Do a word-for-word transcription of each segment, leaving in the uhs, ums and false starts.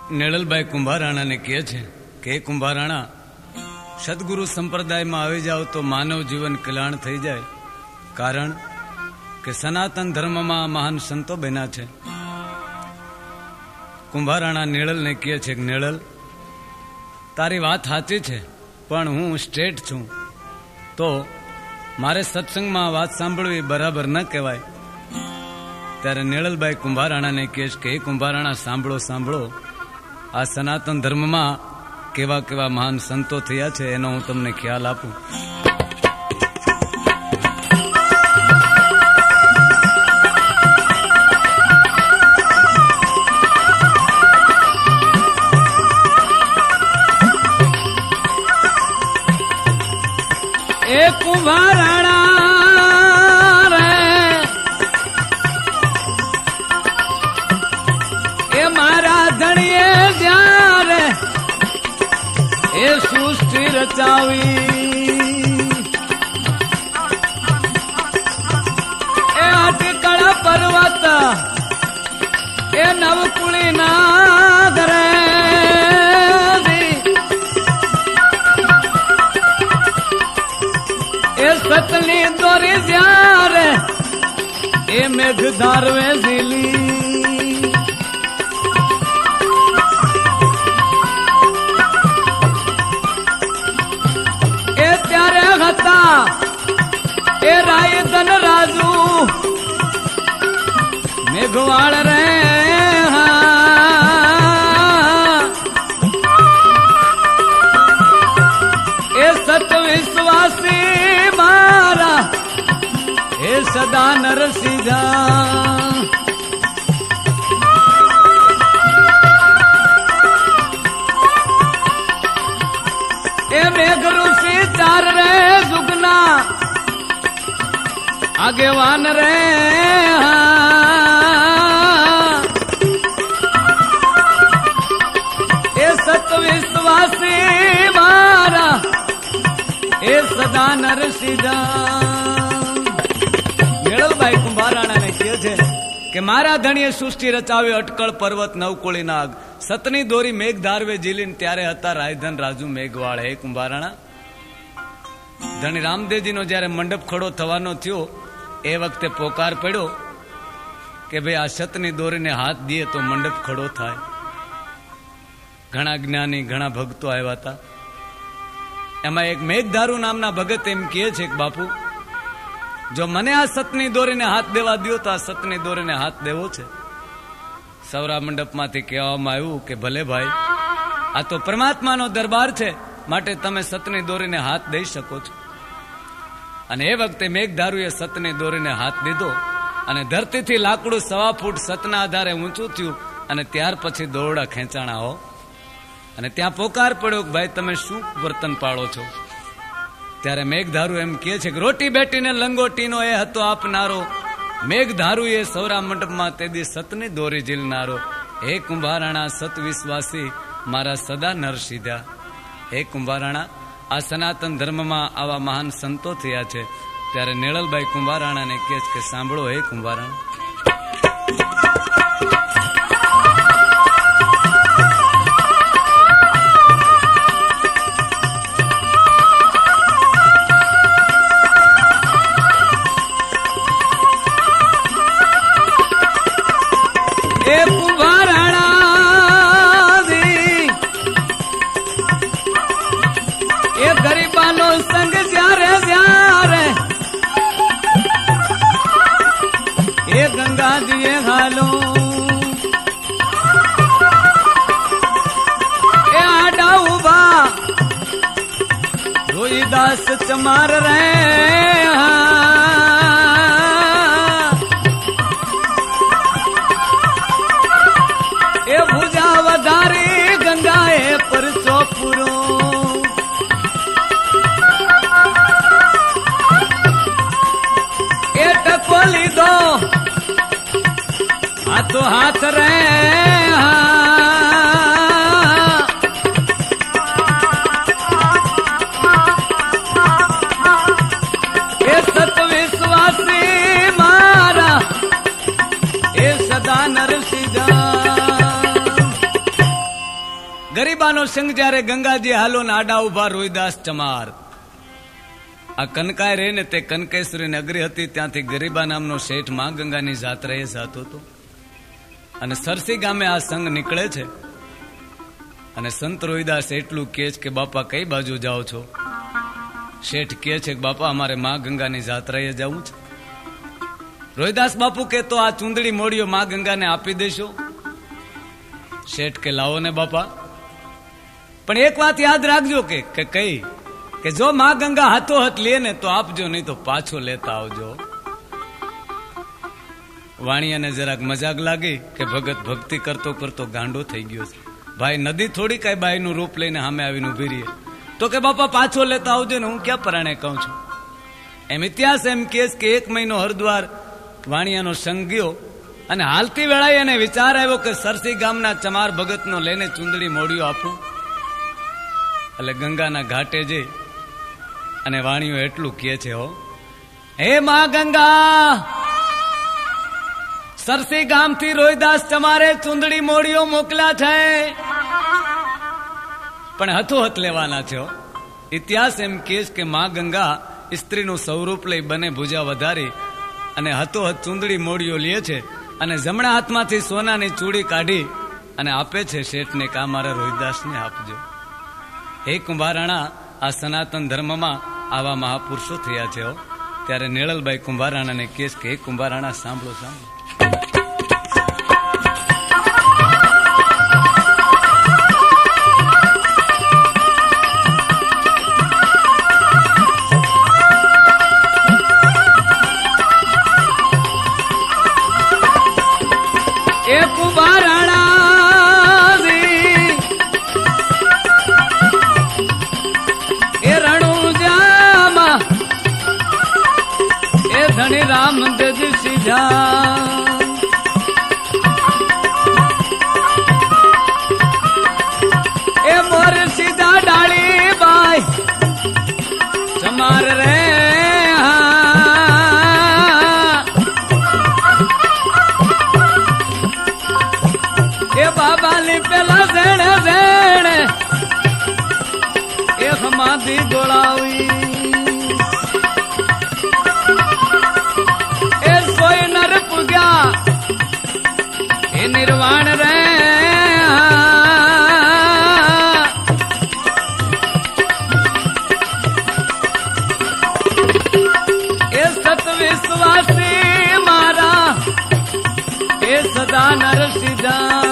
नेळलभाई कुंभाराणा ने कहे छे के कुंभाराणा सदगुरु संप्रदाय में आई जाओ तो मानव जीवन कल्याण थई जाए, कारण के सनातन धर्म में महान संतो बन्या छे। कुंभाराणा नेळल ने कहे छे के नेळल तारी बात साची छे, पण हूँ स्टेट छू तो मारे सत्संग में बात सांभळवी बराबर न कहेवाय। त्यारे नेळलभाई कुंभाराणा ने कहे के कुंभाराणा सांभळो सांभळो आ सनातन धर्म में केवा केवा महान संतो थया छे एनो हूँ तमने ख्याल आपू। ए कुंभाराणा रे ए मारा धणिए ध्यान ए सृष्टि रचावी ए अटकल पर्वत ए नवकुली नागर ए सतली दोरी जार ए मेघ धारवे जिली ए राय धन राजू मेघवाड़ रे ए सत विश्वासी मारा ए सदा नरसिंहा ए मेघ ऋषि चार रे जुगना आगेवान रे ए सत विश्वासी मारा ए सदा नरसिंहा। नेळलभाई कुंभाराणा ने कहे छे के मारा धणिए सृष्टि रचावे अटकल पर्वत नवकुली नाग सतनी दोरी मेघ धारवे जीलीन त्यारे हता रायधन राजू मेघवाळ। हे कुंभाराणा धणी रामदेवजी नो जયારે मंडप खड़ो थवानो थयो ए वक्ते पोकार पड़ो के भाई आ सतनी दोरी ने हाथ दिए तो मंडप खड़ो थाय। घणा ज्ञानी घणा भक्तो आव्या था, एमां एक मेघधारू नामना भगत एम कहे छे के बापू जो मने आ सतनी दोरी ने हाथ देवा दियो तो आ सतनी दोरी ने हाथ देवो छे। सौरा मंडप मांथी कहेवामां आव्युं के भले भाई आ तो परमात्मा नो दरबार छे माटे तमे सतनी दोरी ने हाथ दई शको छो। અને એ વખતે મેઘધારુએ સતને દોરીને હાથ દીધો અને ધરતીથી લાકડું સવા ફૂટ સતના આધારે ઊંચું થયું અને ત્યાર પછી દોરડા ખેંચાણા હો અને ત્યાં પોકાર પડ્યો કે ભાઈ તમે શું વર્તન પાળો છો। ત્યારે મેઘધારુ એમ કહે છે કે રોટી બેટીને લંગોટીનો એ હતો આપનારો મેઘધારુએ સૌરા મંડપમાં તેદી સતની દોરી ઝીલનારો। હે કુંભારાણા સત વિશ્વાસી મારા સદા નરસિંહા। હે કુંભારાણા आ सनातन धर्म में आवा महान संतो थया छे। त्यारे नेळलभाई कुंभाराणा ने कहे के सांभळो हे कुंभाराणा ए कुंभाराणा गरीबानो संग ज्यारे ज्यारे ये गंगा दिए हालो ए आडा उबा रोईदास चमार रहे ए भुजा वधारी गंगा ए पर चौपुरो टकोली दो हाथों हाथ रे ये सत विश्वासी मारा ए सदा नरसिंहा। ગરીબાનો સંગ જ્યારે ગંગાજી હાલો ને આડા ઉભા રોહિદાસ ચમાર. આ કનકાય રે ને તે કનકેશ્વરી નગરી હતી, ત્યાંથી ગરીબા નામનો શેઠ માં ગંગાની જાત્રાએ જતો હતો. અને સરસી ગામે આ સંઘ નીકળે છે. અને સંત રોહિદાસ એટલું કહે છે કે બાપા કઈ બાજુ જાઓ છો? શેઠ કહે છે કે બાપા અમારે માં ગંગાની જાત્રાએ જવું છે. રોહિદાસ બાપુ કે તો આ ચૂંદડી મોડીઓ માં ગંગાને આપી દેશો? શેઠ કે લાવો ને બાપા, પણ એક વાત યાદ રાખજો કે કઈ કે જો માં ગંગા હાથો હાથ લે ને તો આપજો, નહીં તો પાછો લેતા આવજો. વાણિયાને જરાક મજાક લાગી કે ભગત ભક્તિ કરતો કરતો ગાંડો થઈ ગયો છે. ભાઈ નદી થોડી કઈ બાઈનું રૂપ લઈને સામે આવીને ઉભી રહીએ. તો કે બાપા પાછો લેતા આવજો ને, હું ક્યાં પરાણે કહું છું. એમ ઇતિહાસ એમ કે એક મહિનો હરદ્વાર વાણિયાનો સંગ ગયો અને હાલતી વેળાએ એને વિચાર આવ્યો કે સરસી ગામના ચમાર ભગતનો લઈને ચૂંદડી મોડિયો આપું. એટલે ગંગાના ઘાટે જઈ અને વાણીઓ એટલું કહે છે, હો હે માં ગંગા, સરસી ગામથી રોહિદાસ ચમારે ચૂંદડી મોડિયો મોકલ્યા છે, પણ હથોહથ લેવાના છે. ઇતિહાસ એમ કહે કે માં ગંગા સ્ત્રીનું સ્વરૂપ લઈ બને ભુજા વધારી અને હથોહથ ચૂંદડી મોડિયો લે છે અને જમણા હાથમાંથી સોનાની ચૂડી કાઢી અને આપે છે શેઠને કે આ મારા રોહિદાસને આપજો. હે કુંભારાણા, આ સનાતન ધર્મમાં આવા મહાપુરુષો થયા છે. ત્યારે નેળલબાઈ કુંભારાણાને કહે કે હે કુંભારાણા સાંભળો સાંભળો. રામ દજ સીધા એ મોર સીધા ડાળી બાઈ ચમાર રે એ બાબાની પેલા ઝેણે ઝેણે એ હમાદી ગોળાવી એ નિર્વાણ રે એ સત વિશ્વાસી મારા એ સદા નર સીધા.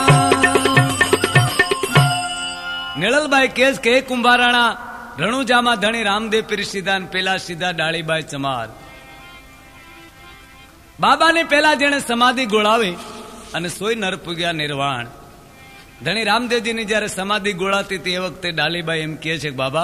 નિળલબાઈ કેસ કે કુંભારાણા રણુજામાં ધણી રામદેવ પીર સીધા પેલા સીધા ડાળીબાઈ ચમાર. બાબાને પેલા જેને સમાધિ ગોળાવી અને સોય નર પૂગ્યા નિર્વાણ. ધણી રામદેવજીની જયારે સમાધિ ગોળાતી હતી એ વખતે ડાલીબાઈ એમ કહે છે કે બાબા,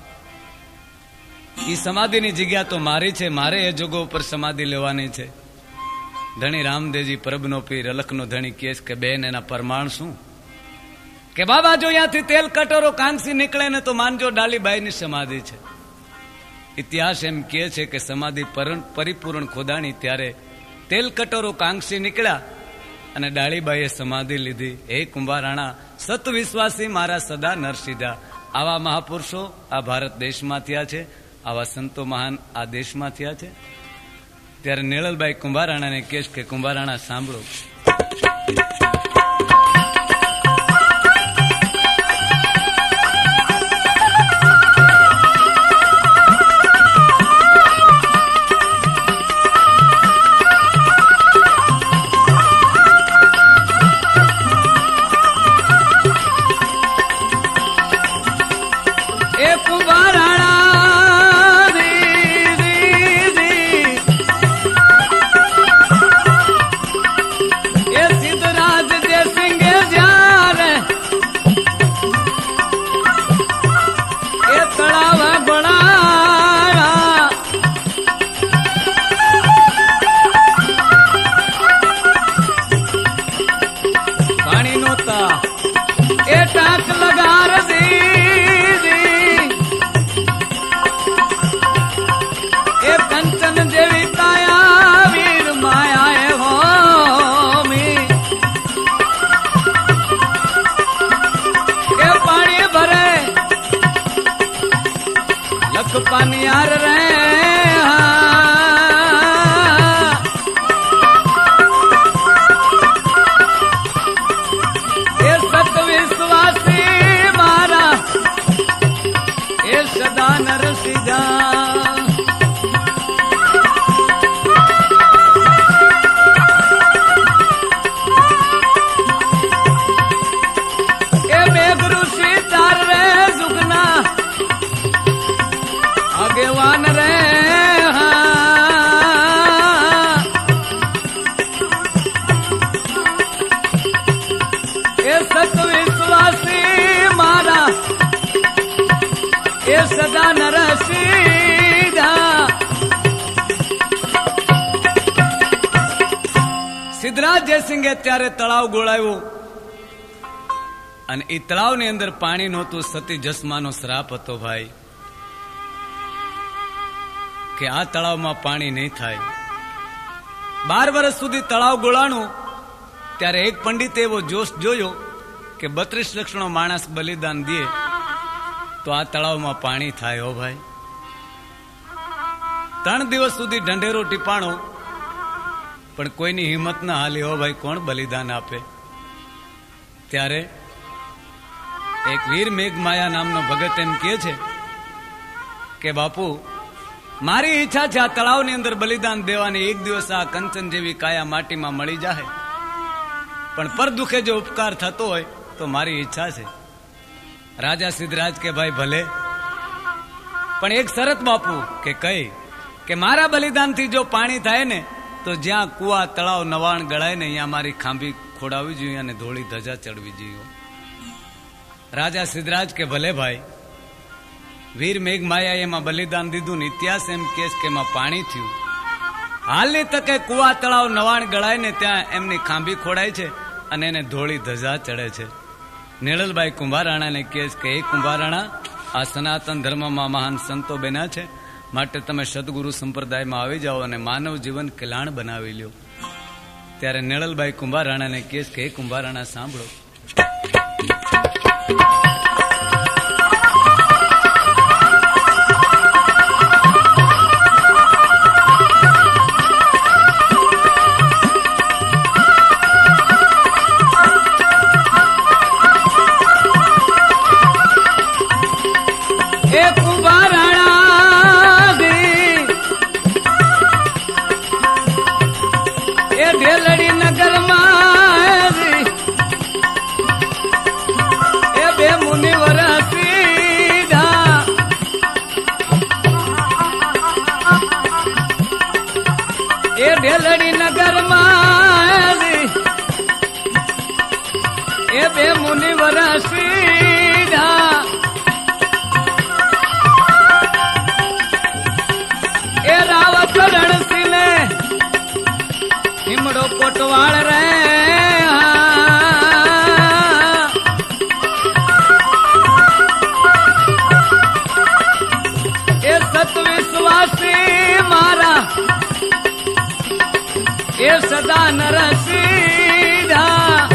ઈ સમાધિની જગ્યા તો મારી છે, મારે એ જોગો ઉપર સમાધિ લેવાની છે. ધણી રામદેવજી પરબનો પીર અલખનો ધણી કહે કે બેન એના પરમાણ શું? કે બાબા જો અહીંયાથી તેલ કટોરો કાંસી નીકળે ને તો માનજો ડાલીબાઈની સમાધિ છે. ઇતિહાસ એમ કહે છે કે સમાધિ પરિપૂર્ણ ખોદાણી ત્યારે તેલ કટોરો કાંક્ષી નીકળ્યા અને ડાળીબાઈએ સમાધિ લીધી. હે કુંભારાણા, સત વિશ્વાસી મારા સદા નરસીધા. આવા મહાપુરુષો આ ભારત દેશમાં થયા છે, આવા સંતો મહાન આ દેશમાં થયા છે. ત્યારે નેળલબાઈ કુંભારાણાને કહે કે કુંભારાણા સાંભળો. એ સદા નરસિંહા સિદ્ધરાજ જયસિંહે ત્યારે તળાવ ગોળાવ્યું અને એ તળાવની અંદર પાણી નહોતું. સતી જસમાનો શ્રાપ હતો ભાઈ કે આ તળાવમાં પાણી નહીં થાય. બાર વર્ષ સુધી તળાવ ગોળાણું ત્યારે એક પંડિતે એવો જોશ જોયો કે બત્રીસ લક્ષણો માણસ બલિદાન દે તો આ તળાવમાં પાણી થાય. હો ભાઈ ત્રણ દિવસ સુધી ઢંઢેરો ટીપાણો પણ કોઈની હિંમત ના હાલી. હો ભાઈ કોણ બલિદાન આપે? ત્યારે એક વીર મેઘમાયા નામનો ભગત એમ કહે છે કે બાપુ મારી ઈચ્છા છે આ તળાવની અંદર બલિદાન દેવાની. એક દિવસ આ કંચન જેવી કાયા માટીમાં મળી જાય પણ પર દુખે જો ઉપકાર થતો હોય તો મારી ઈચ્છા છે. રાજા સિદ્ધરાજ કે ભાઈ ભલે, પણ એક શરત બાપુ કે કઈ કે મારા બલિદાનથી જો પાણી થાય ને તો જ્યાં કુવા તળાવ નવાણ ગળાય ને અહીંયા મારી ખાંભી ખોડાવી જોઈએ અને ધોળી ધજા ચડવી જોઈએ. રાજા સિદ્ધરાજ કે ભલે ભાઈ. વીર મેઘમાયા એમાં બલિદાન દીધું ને ઇતિહાસ એમ કે એમાં પાણી થયું. હાલની તકે કુવા તળાવ નવાણ ગળાય ને ત્યાં એમની ખાંભી ખોડાય છે અને એને ધોળી ધજા ચડે છે. નિળલભાઈ કુંભારાણાને કહે કે એ કુંભારાણા આ સનાતન ધર્મમાં મહાન સંતો બન્યા છે માટે તમે સદગુરુ સંપ્રદાયમાં આવી જાઓ અને માનવ જીવન કલ્યાણ બનાવી લ્યો. ત્યારે નિળલભાઈ કુંભારાણાને કહે કે એ કુંભારાણા સાંભળો. કોટવાળ રે એ સત વિશ્વાસી મારા એ સદા નરસિંહા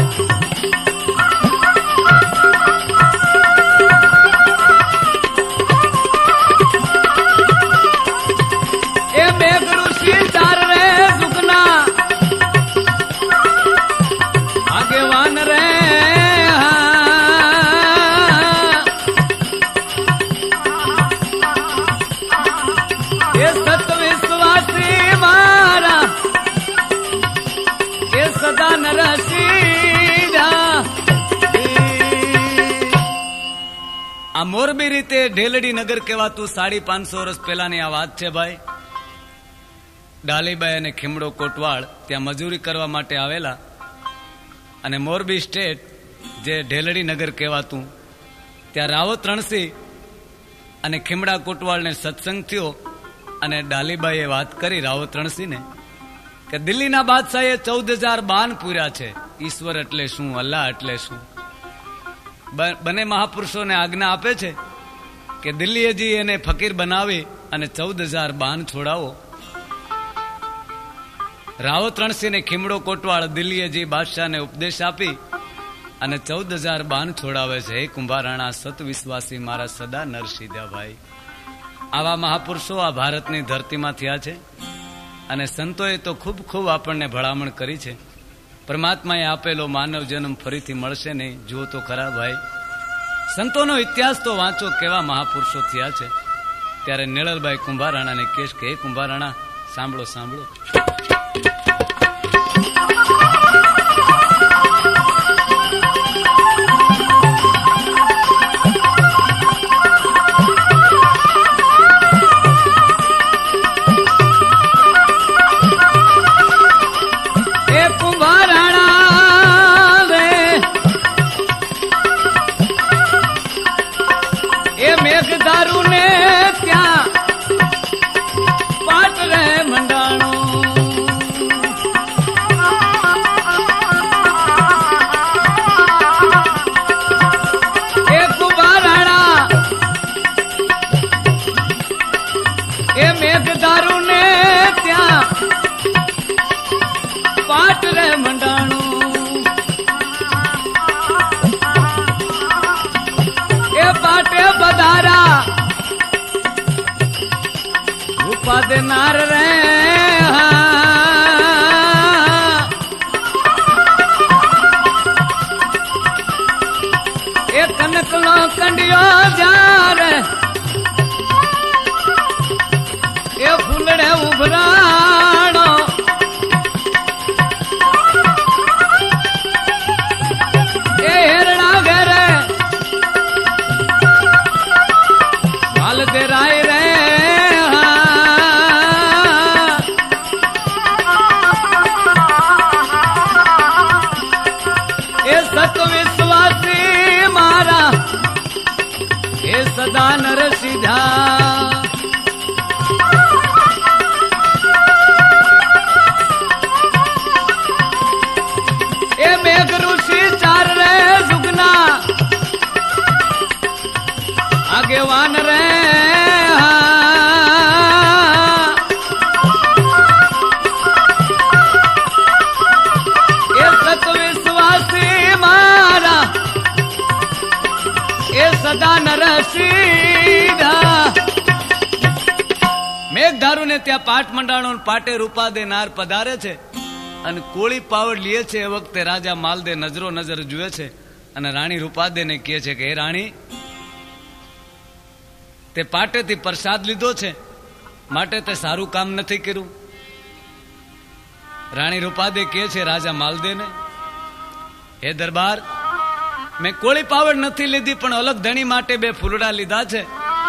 એ મેઘ ઋષિ ચાર રે સુખના આગેવાન રે એ સત વિશ્વાસી મારા એ સદા નરસિંહા. આ મોરબી રીતે ઢેલડી નગર કહેવાતું સાડી પાંચસો વર્ષ પહેલાની આ વાત છે ભાઈ. ડાલીબાઈ અને ખીમડો કોટવાળ ત્યાં મજૂરી કરવા માટે આવેલા અને મોરબી સ્ટેટ જે ઢેલડી નગર કહેવાતું ત્યાં રાવત રણસિંહ અને ખીમડા કોટવાળને સત્સંગ થયો અને ડાલીબાઈએ વાત કરી રાવત રણસિંહને કે દિલ્હીના બાદશાહે ચૌદ હજાર બાન પૂર્યા છે. ઈશ્વર એટલે શું, અલ્લાહ એટલે શું? બંને મહાપુરુષોને આજ્ઞા આપે છે કે દિલ્હીજી એને ફકીર બનાવી અને ચૌદ હજાર બાન છોડાવો. રાવત રણસિંહ ને ખીમડો કોટવાળ દિલ્હીજી બાદશાહને ઉપદેશ આપી અને ચૌદ હજાર બાન છોડાવે છે. હે કુંભારાણા સત વિશ્વાસી મારા સદા નરસિંહા ભાઈ. આવા મહાપુરુષો આ ભારતની ધરતીમાં થયા છે અને સંતોએ તો ખૂબ ખૂબ આપણને ભલામણ કરી છે. પરમાત્માએ આપેલો માનવ જન્મ ફરીથી મળશે નહીં. જુઓ તો ખરા ભાઈ, સંતોનો ઇતિહાસ તો વાંચો, કેવા મહાપુરુષો થયા છે. ત્યારે નિળલભાઈ કુંભારાણાને કહેશ કે હે કુંભારાણા સાંભળો સાંભળો. દારૂ देनार रे ए कनकलो कंडियो जा रे ए फूलड़े उभराणो ए हेरणा घरे माल दे राय रे विश्वासी मारा हे सदा नर सीधा ए मेघ ऋषि चार रे जुगना आगे वान रे સદા નરસીધા મેઘધારુ ને ત્યાં પાટ મંડાણો પાટે રૂપા દે નાર પધારે છે અને કોળી પાવડ લે છે એ વખતે રાજા માલદે નજરો નજર જુએ છે અને રાણી રૂપાદે ને કહે છે કે હે રાણી તે પાટેથી પ્રસાદ લીધો છે માટે તે સારું કામ નથી કર્યું. રાણી રૂપાદે કહે છે રાજા માલદે ને હે દરબાર મેં કોળી પાવડ નથી લીધી પણ અલગ ધણી માટે બે ફૂલડા લીધા છે.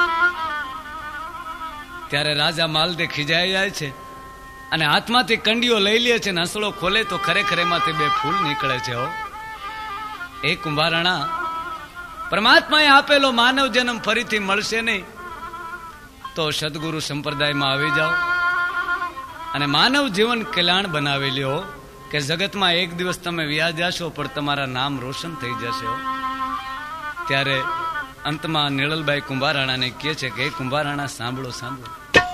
ત્યારે રાજા માલદે ખીજાઈ જાય છે અને હાથમાંથી કંડીઓ લઈ લે છે ને હસલો ખોલે તો ખરેખર એમાંથી બે ફૂલ નીકળે છે. હો એ કુંભારાણા પરમાત્માએ આપેલો માનવ જન્મ ફરીથી મળશે નહીં તો સદગુરુ સંપ્રદાયમાં આવી જાઓ અને માનવ જીવન કલ્યાણ બનાવી લ્યો કે જગતમાં એક દિવસ તમે વ્યા જશો પણ તમારા નામ રોશન થઈ જશે. ત્યારે અંતમાં નિળલબાઈ કુંભારાણાને કહે છે કે કુંભારાણા સાંભળો સાંભળો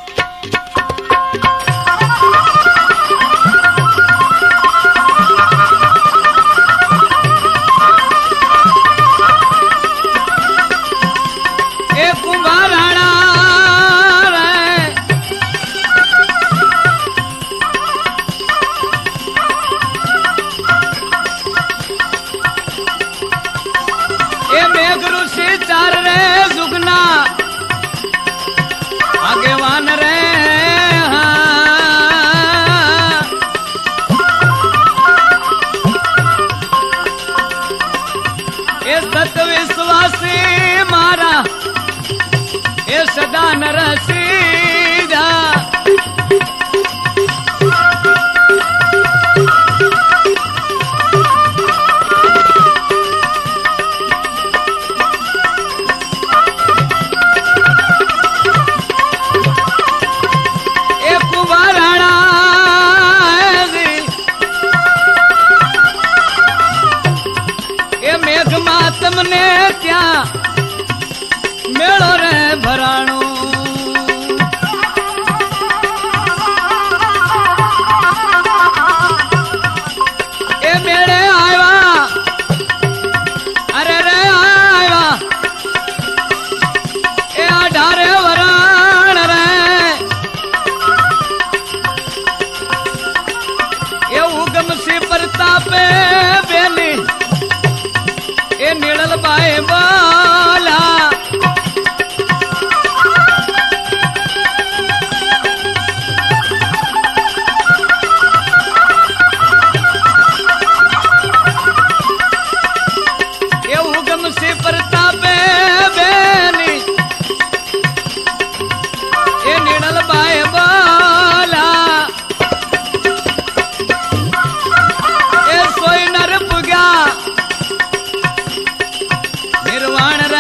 એ કુંભારાણા चार रे जुगना आगे वान रे ए सत विश्वासी मारा ए सदा नर सीधा તમને ત્યાં મેળો રે ભરાણો એ મેળે આવ્યા અરે રે આવ્યા એ અઢારે વરાણ રે એવું ગમસી પ્રતાપે બેલી એ નિળલબાઈ બોલા એવું ગમશે પ્રતાપે બેની એ નિળલબાઈ બોલા એ સોય નર પુગ્યા निर्वाण रे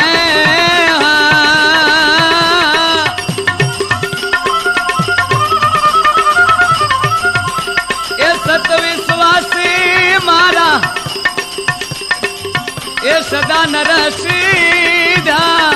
ये सत विश्वासी मारा ये सदा नर सीधा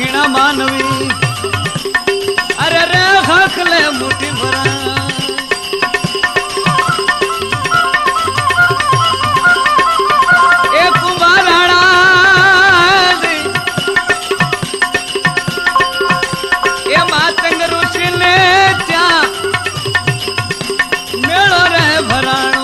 खीणा मानवी अरे रे खाखले मुठी भरा ए कुंभाराणा ए मातंग ऋषि ने त्या मेलो रे भराणो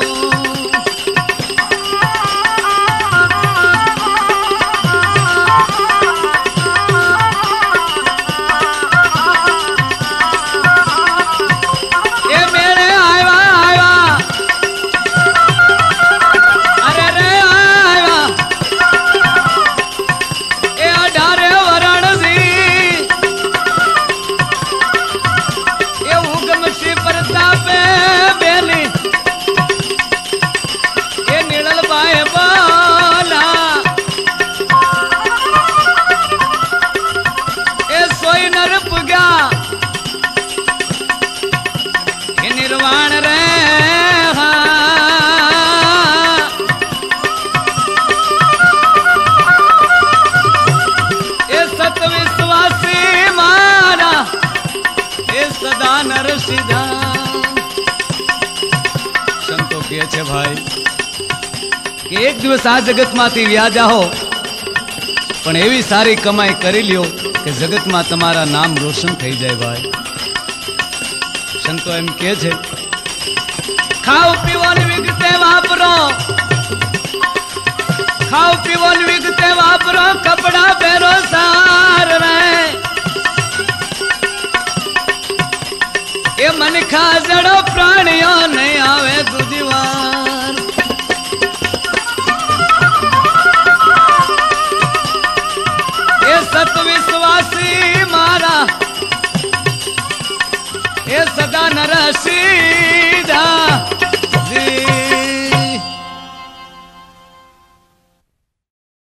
निर्वाण रे ए सत विश्वासी मारा ए सदा नर सीधा संतो कहे छे भाई कि एक दिवस आ जगत मांथी व्या जाओ पण एवी सारी कमाई करी ल्यो कि जगत में तमारा नाम रोशन थई जाए भाई संतो एम कहे छे खाओ पीवो ने विगते वापरो खाओ पीवो ने विगते वापरो कपड़ा पहरो सार रे ये मन खा जड़ो प्राणियों नहीं आवे दूजी वार ये सत विश्वासी मारा ये सदा नर सीधा